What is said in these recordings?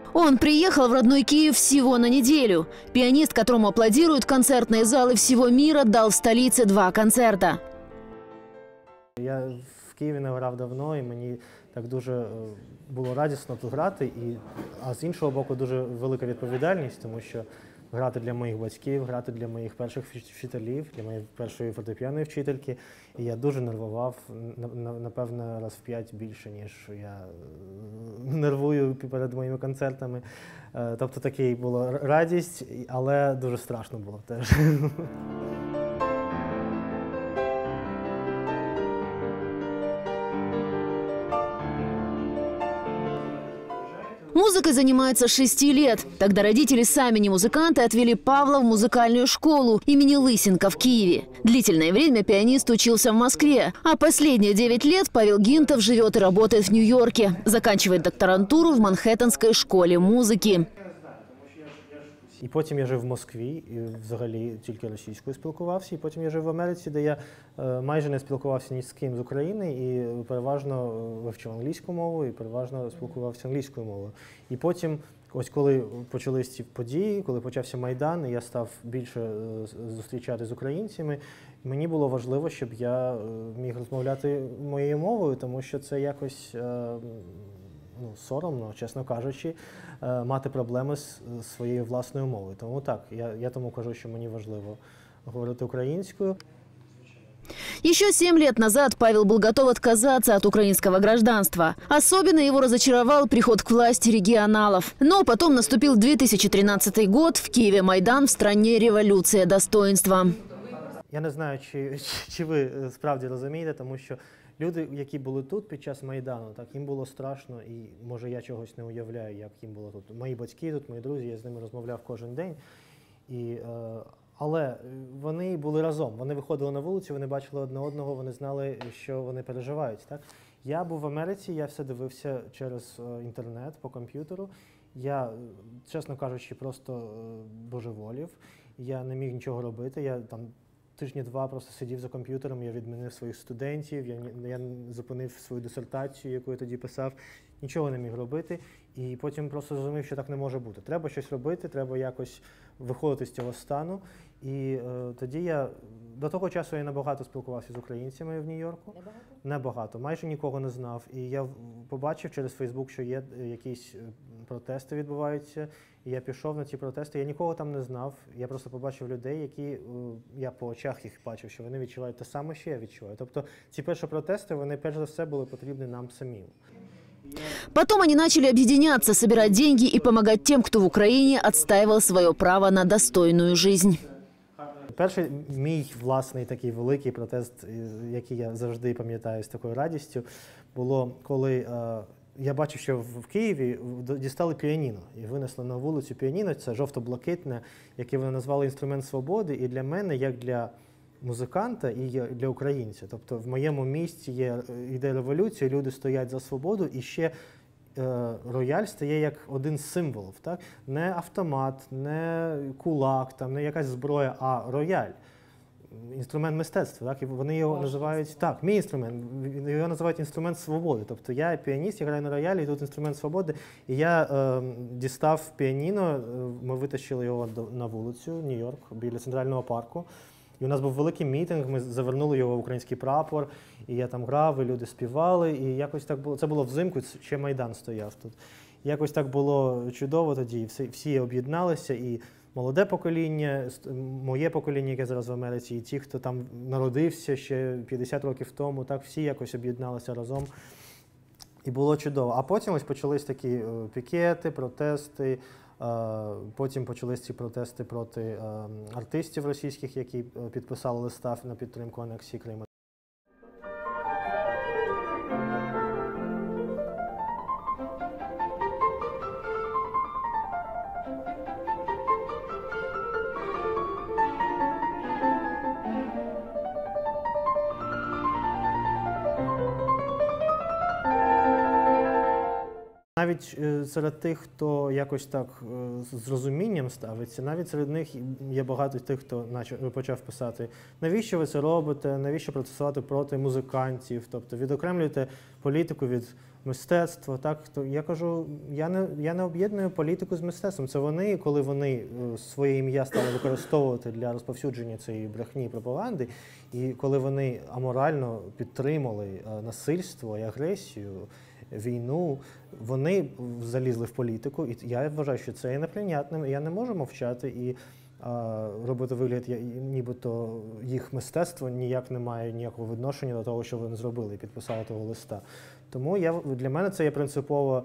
Он приехал в родной Киев всего на неделю. Пианист, которому аплодируют концертные залы всего мира, дал в столице 2 концерта. Я в Києві не грав давно, і мені так дуже було радісно тут грати. А з іншого боку, дуже велика відповідальність, тому що грати для моїх батьків, грати для моїх перших вчителів, для моєї першої фортепіаної вчительки. І я дуже нервував, напевно, раз в 5 більше, ніж я нервую перед моїми концертами. Тобто такий була радість, але дуже страшно було теж. Музыкой занимается с 6 лет. Тогда родители, сами не музыканты, отвели Павла в музыкальную школу имени Лысенко в Киеве. Длительное время пианист учился в Москве, а последние 9 лет Павел Гинтов живет и работает в Нью-Йорке. Заканчивает докторантуру в Манхэттенской школе музыки. І потім я жив в Москві, і взагалі тільки російською спілкувався. І потім я жив в Америці, де я майже не спілкувався ні з ким з України, і переважно вивчив англійську мову, і переважно спілкувався англійською мовою. І потім, ось коли почались ці події, коли почався Майдан, і я став більше зустрічати з українцями, мені було важливо, щоб я міг розмовляти моєю мовою, тому що це якось соромно, чесно кажучи, мати проблеми з своєю власною мовою. Тому так, я тому кажу, що мені важливо говорити українською. Еще 7 лет назад Павел был готов отказаться от украинского гражданства. Особенно его разочаровал приход к власти регионалов. Но потом наступил 2013 год, в Киеве Майдан, в стране революция достоинства. Я не знаю, чи ви справді розумієте, тому що люди, які були тут під час Майдану, так, їм було страшно, і, може, я чогось не уявляю, як їм було тут. Мої батьки тут, мої друзі, я з ними розмовляв кожен день. Але вони були разом, вони виходили на вулицю, вони бачили одне одного, вони знали, що вони переживають. Так? Я був в Америці, я все дивився через інтернет, по комп'ютеру. Я, чесно кажучи, просто божеволів. Я не міг нічого робити. Я там тижні-2 просто сидів за комп'ютером, я відмінив своїх студентів, я зупинив свою дисертацію, яку я тоді писав, нічого не міг робити. І потім просто зрозумів, що так не може бути. Треба щось робити, треба якось виходити з цього стану. І тоді до того часу я небагато спілкувався з українцями в Нью-Йорку. Небагато, майже нікого не знав. І я побачив через Фейсбук, що є якісь протести відбуваються. І я пішов на ці протести. Я нікого там не знав. Я просто побачив людей, які, я по очах їх бачив, що вони відчувають те саме, що я відчуваю. Тобто ці перші протести, вони перш за все були потрібні нам самим. Потом они начали объединяться, собирать деньги и помогать тем, кто в Украине отстаивал свое право на достойную жизнь. Перший мій власний такий великий протест, який я завжди пам'ятаю з такою радістю, було, коли я бачив, що в Києві дістали піаніно і винесли на вулицю піаніно, це жовто-блакитне, яке вони назвали інструмент свободи, і для мене, як для музиканта і для українця. Тобто в моєму місті йде революція, люди стоять за свободу, і ще рояль стає як один з символів. Так? Не автомат, не кулак, там, не якась зброя, а рояль. Інструмент мистецтва. Так? І вони його називають, так, мій інструмент, його називають інструмент свободи. Тобто я піаніст, я граю на роялі, і тут інструмент свободи. І я дістав піаніно, ми витащили його на вулицю, Нью-Йорк, біля Центрального парку. І у нас був великий мітинг, ми завернули його в український прапор, і я там грав, і люди співали, і якось так було, це було взимку, ще Майдан стояв тут. І якось так було чудово тоді, всі об'єдналися, і молоде покоління, моє покоління, яке зараз в Америці, і ті, хто там народився ще 50 років тому, так всі якось об'єдналися разом. І було чудово. А потім ось почались такі пікети, протести. Потім почалися ці протести проти артистів російських, які підписали листа на підтримку анексії Криму. Навіть серед тих, хто якось так з розумінням ставиться, навіть серед них є багато тих, хто почав писати, навіщо ви це робите, навіщо протестувати проти музикантів, тобто відокремлюєте політику від мистецтва. Так? То я кажу, я не об'єдную політику з мистецтвом. Це вони, коли вони своє ім'я стали використовувати для розповсюдження цієї брехні і пропаганди, і коли вони аморально підтримали насильство і агресію, війну, вони залізли в політику, і я вважаю, що це є неприйнятним. Я не можу мовчати і робити вигляд, нібито їх мистецтво ніяк не має ніякого відношення до того, що вони зробили і підписали того листа. Тому для мене це є принципова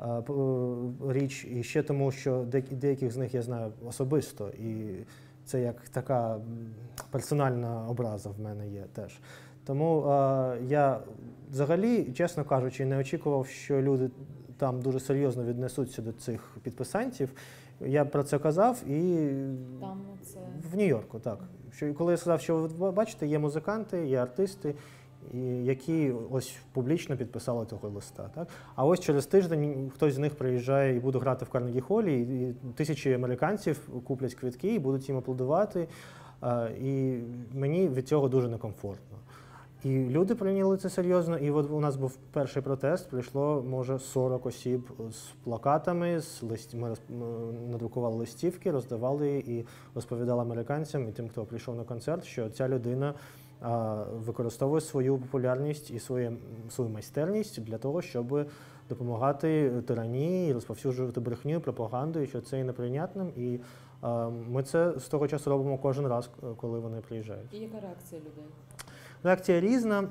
річ, і ще тому, що деяких з них я знаю особисто, і це як така персональна образа в мене є теж. Тому я взагалі, чесно кажучи, не очікував, що люди там дуже серйозно віднесуться до цих підписантів. Я про це казав і там це... в Нью-Йорку, так. Коли я сказав, що ви бачите, є музиканти, є артисти, які ось публічно підписали того листа. Так? А ось через тиждень хтось з них приїжджає і буде грати в Карнегі-холі, і тисячі американців куплять квитки і будуть їм аплодувати. І мені від цього дуже некомфортно. І люди прийняли це серйозно, і от у нас був перший протест, прийшло, може, 40 осіб з плакатами, ми надрукували листівки, роздавали і розповідали американцям і тим, хто прийшов на концерт, що ця людина використовує свою популярність і свою майстерність для того, щоб допомагати тиранії, розповсюджувати брехню, пропаганду, і що це є неприйнятним. І ми це з того часу робимо кожен раз, коли вони приїжджають. І яка реакція людей? Реакція різна.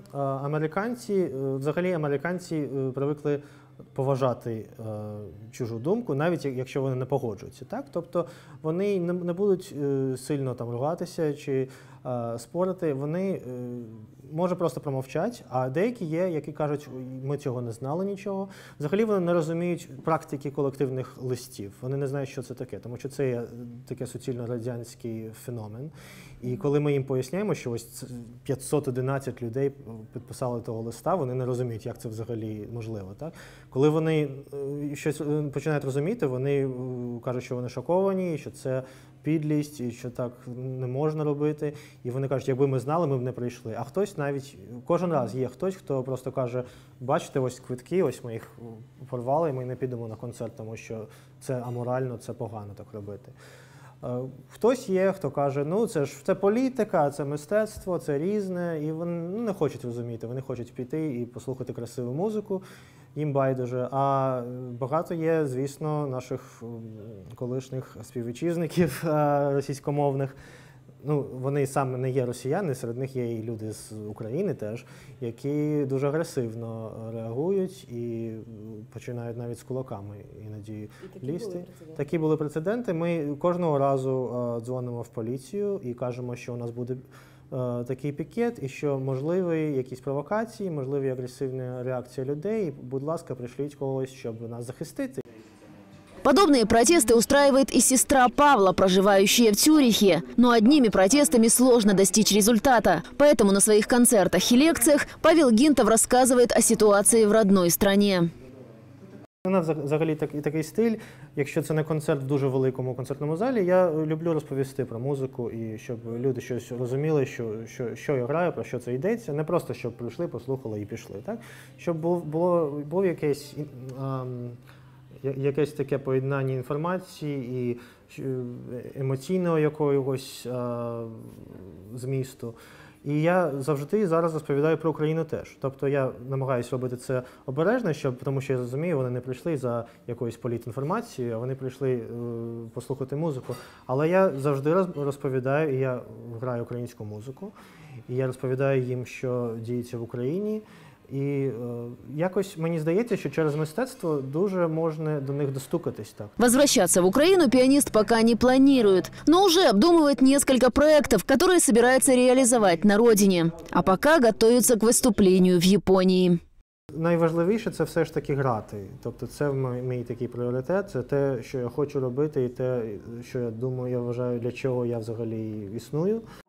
Взагалі американці привикли поважати чужу думку, навіть якщо вони не погоджуються. Так? Тобто вони не будуть сильно там ругатися чи спорити, вони може просто промовчать, а деякі є, які кажуть, ми цього не знали нічого. Взагалі вони не розуміють практики колективних листів. Вони не знають, що це таке, тому що це є таке суцільно радянський феномен. І коли ми їм поясняємо, що ось 511 людей підписали того листа, вони не розуміють, як це взагалі можливо. Так? Коли вони щось починають розуміти, вони кажуть, що вони шоковані, що це підлість, і що так не можна робити. І вони кажуть, якби ми знали, ми б не прийшли. А хтось навіть, кожен раз є хтось, хто просто каже, бачите, ось квитки, ось ми їх порвали, і ми не підемо на концерт, тому що це аморально, це погано так робити. Хтось є, хто каже, ну це політика, це мистецтво, це різне, і вони не хочуть розуміти, вони хочуть піти і послухати красиву музику, їм байдуже. А багато є, звісно, наших колишніх співвітчизників російськомовних. Ну, вони саме не є росіяни, серед них є і люди з України теж, які дуже агресивно реагують і починають навіть з кулаками іноді лізти. Такі були прецеденти. Ми кожного разу дзвонимо в поліцію і кажемо, що у нас буде такий пікет і що можливі якісь провокації, можливі агресивна реакція людей. Будь ласка, пришліть когось, щоб нас захистити. Подобные протесты устраивает и сестра Павла, проживающая в Цюрихе. Но одними протестами сложно достичь результата. Поэтому на своих концертах и лекциях Павел Гинтов рассказывает о ситуации в родной стране. У нас взагалі такий стиль, якщо це не концерт в дуже великому концертному залі, я люблю розповісти про музику і щоб люди щось розуміли, що я граю, про що це йдеться. Не просто, щоб прийшли, послухали і пішли. Так? Щоб був якесь таке поєднання інформації і емоційного якогось змісту. І я завжди зараз розповідаю про Україну теж. Тобто я намагаюся робити це обережно, тому що я розумію, вони не прийшли за якоюсь політінформацією, а вони прийшли послухати музику. Але я завжди розповідаю, і я граю українську музику, і я розповідаю їм, що діється в Україні. І якось мені здається, що через мистецтво дуже можна до них достукатись. Так. Возвращаться в Украину пианист пока не планирует, но уже обдумывает несколько проектов, которые собирается реализовать на родине. А пока готовится к выступлению в Японии. Найважливіше – це все ж таки грати. Тобто це мій такий пріоритет, це те, що я хочу робити і те, що я думаю, я вважаю, для чого я взагалі існую.